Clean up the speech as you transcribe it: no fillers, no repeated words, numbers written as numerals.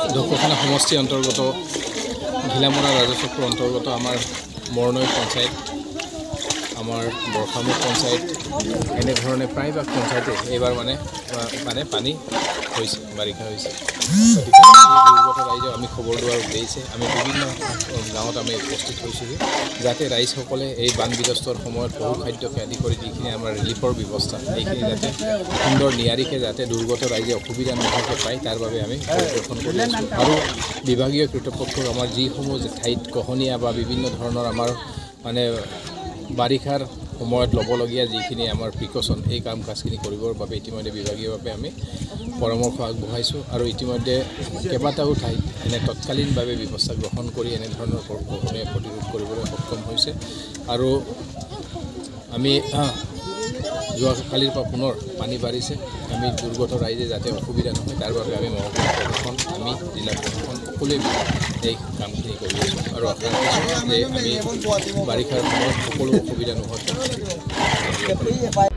ঢকুৱাখানা সমষ্টি অন্তৰ্গত ঘিলামৰা ৰাজচক্ৰ অন্তৰ্গত আমাৰ মৰণৈ পঞ্চায়ত, আমাৰ বৰখামুখ পঞ্চায়ত, এনেধৰণে প্ৰায়ভাগ পঞ্চায়তে এইবাৰ মানে পানী হৈছে, বাৰিষা হৈছে। গতিকে দুৰ্গত ৰাইজক আমি খবৰ লোৱাৰ উদ্দেশ্যে আমি বিভিন্ন গাঁৱত আমি উপস্থিত হৈছোঁহি, যাতে ৰাইজসকলে এই বান বিধ্বস্তৰ সময়ত পশুখাদ্যকে আদি কৰি যিখিনি আমাৰ ৰিলিফৰ ব্যৱস্থা এইখিনি যাতে সুন্দৰ নিয়াৰিকৈ যাতে দুৰ্গত ৰাইজে অসুবিধা নোহোৱাকৈ পায়, তাৰ বাবে আমি পৰিদৰ্শন কৰি আছোঁ। আৰু বিভাগীয় কৰ্তৃপক্ষক আমাৰ যিসমূহ ঠাইত খহনীয়া বা বিভিন্ন ধৰণৰ আমাৰ মানে বাৰিষাৰ সময়ত ল'বলগীয়া যিখিনি আমাৰ প্ৰিকশ্যন এই কাম কাজখিনি কৰিবৰ বাবে ইতিমধ্যে বিভাগীয়ভাৱে আমি পৰামৰ্শ আগবঢ়াইছোঁ। আৰু ইতিমধ্যে কেইবাটাও ঠাইত এনে তৎকালীনভাৱে ব্যৱস্থা গ্ৰহণ কৰি এনেধৰণৰ খহনীয়া প্ৰতিৰোধ কৰিবলৈ সক্ষম হৈছে। আৰু আমি যোৱাকালিৰ পৰা পুনৰ পানী বাঢ়িছে, আমি দুৰ্গত ৰাইজে যাতে অসুবিধা নহয় তাৰ বাবে আমি মহকুমা প্ৰশাসন, আমি জিলা প্ৰশাসন সকলোৱে এই কামখিনি কৰি আছোঁ। আৰু আশা ৰাখিছোঁ যে আমি বাৰিষাৰ সময়ত সকলো অসুবিধা নোহোৱাকৈ